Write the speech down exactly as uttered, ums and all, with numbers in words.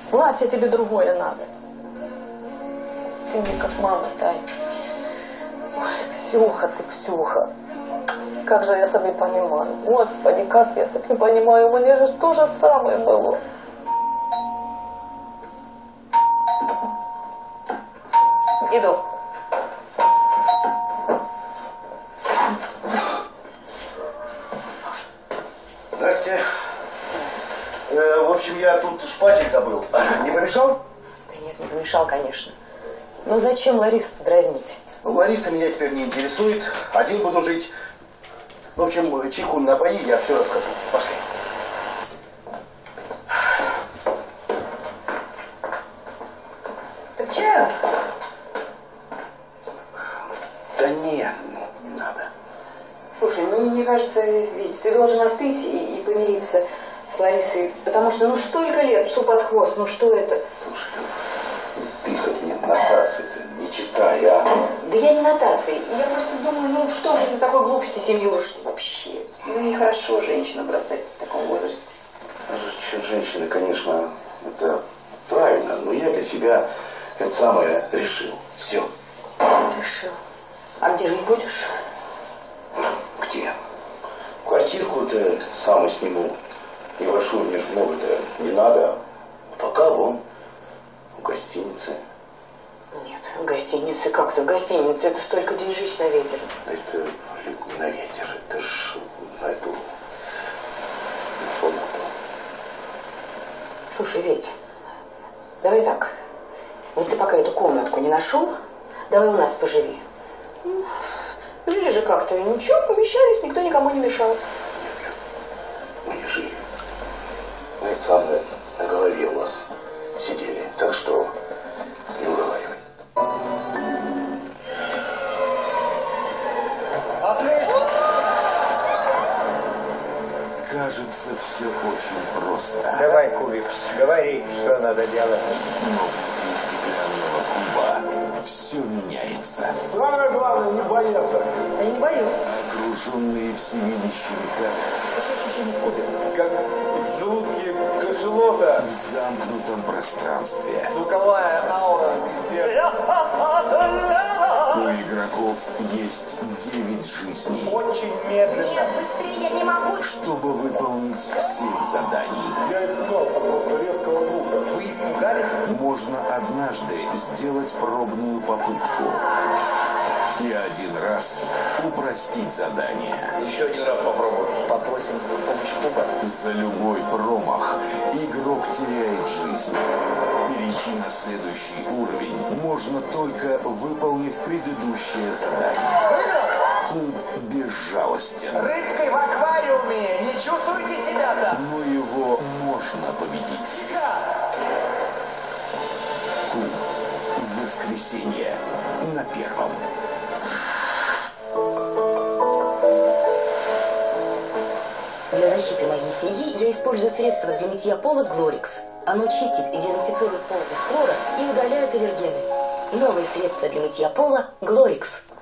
Платье тебе другое надо. Ты мне как мама, Тань. Ой, Ксюха ты, Ксюха. Как же я тебя понимаю. Господи, как я так не понимаю. У меня же то же самое было. Иду. Здрасте. Э, в общем, я тут шпатель забыл. Не помешал? Да нет, не помешал, конечно. Но зачем Ларису дразнить? Ну, Лариса меня теперь не интересует. Один буду жить. В общем, чайку напои, я все расскажу. Пошли. Так чаю? Да нет, не надо. Слушай, ну мне кажется, ведь ты должен остыть и, и помириться с Ларисой. Потому что, ну, столько лет псу под хвост, ну что это? Слушай, ты хоть мне нотации-то не читай, а? Да я не нотации. Я просто думаю, ну что же из-за такой глупости семью рушить вообще? Ну нехорошо женщину бросать в таком возрасте. Что, женщины, конечно, это правильно, но я для себя это самое решил. Все. Решил. А где жить будешь? Где? Квартирку-то сам и сниму. Небольшую, мне же много-то не надо. Пока вон, в гостинице. Нет, в гостинице как-то. В гостинице это столько деньжищ на ветер. Это не на ветер, это ж на эту, на свободу. Слушай, Ведь, давай так. Вот ты пока эту комнатку не нашел, давай у нас поживи. Ну, жили же как-то, ничего, помещались, никто никому не мешал. Нет, мы не жили. Мы это самое на голове у вас сидели, так что не уговаривай. Кажется, все очень просто. Давай, Кубик, говори, что надо делать. Но внутри стеклянного куба все меняется. Самое главное, не бояться. Я не боюсь. Окруженные всевидящими камерами. Как в желудке кашелота. В замкнутом пространстве. Звуковая аура везде. У игроков есть девять жизней. Очень медленно. Нет, быстрее, я не могу. Чтобы выполнить семь заданий, Я испугался просто резкого звука. Вы испугались? можно однажды сделать пробную попытку. И один раз упростить задание. Еще один раз попробуем. Попросим помощь Куба. За любой промах игрок теряет жизнь. Перейти на следующий уровень можно только выполнив предыдущее задание. Куб безжалостен. Рыбкой в аквариуме. Не чувствуете себя-то? Но его можно победить. Куб. Воскресенье. На Первом. Для защиты моей семьи я использую средство для мытья пола Глорикс. Оно чистит и дезинфицирует пол без хлора и удаляет аллергены. Новое средство для мытья пола Глорикс.